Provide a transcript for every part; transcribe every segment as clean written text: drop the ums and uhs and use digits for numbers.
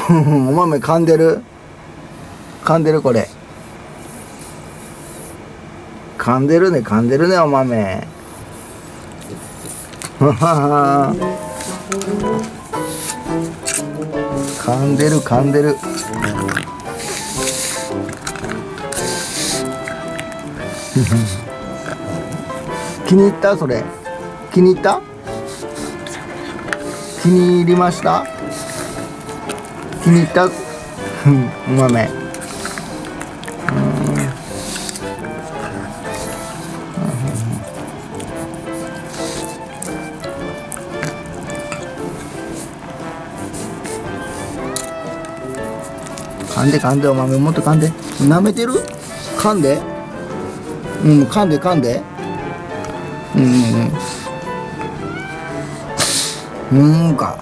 お豆噛んでる噛んでるこれ。噛んでるね、噛んでるね、お豆。はは噛んでる、噛んでる。気に入ったそれ。気に入った？気に入りました？気に入った？お豆。噛んで噛んで、お豆もっと噛んで。舐めてる？噛んで。噛んで噛んで。か。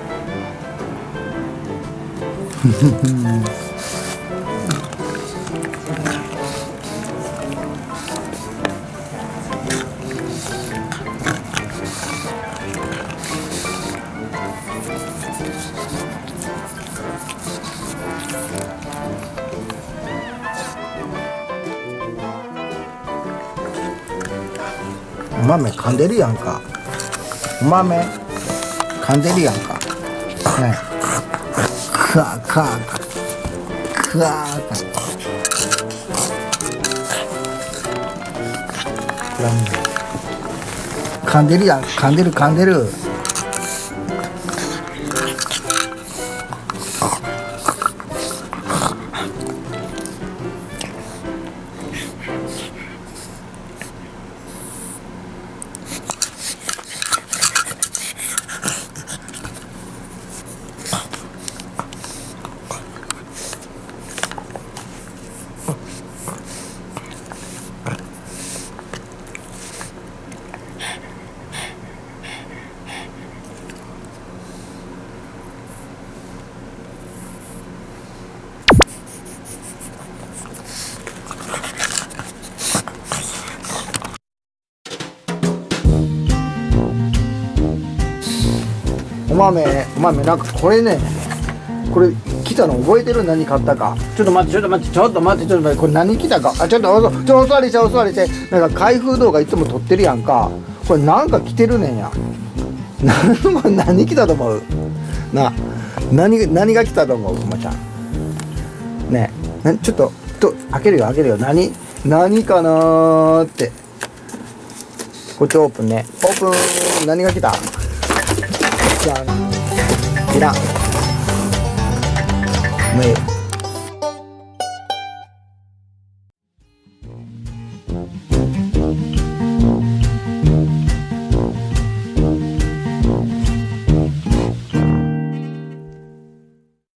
お豆噛んでるやんか。お豆噛んでるやんか。ね。くわかくわか。噛んでるやん。噛んでる噛んでる。お豆なんかこれね、これ来たの覚えてる？何買ったか。ちょっと待って、これ何来たか。ちょっとお座りして。なんか開封動画いつも撮ってるやんか。これなんか来てるねんや。何来たと思う？何が来たと思う？おまちゃん。ねえ、ちょっと開けるよ。何かなーって。こっちオープンね。オープン。何が来た？じゃあいらん。もういい。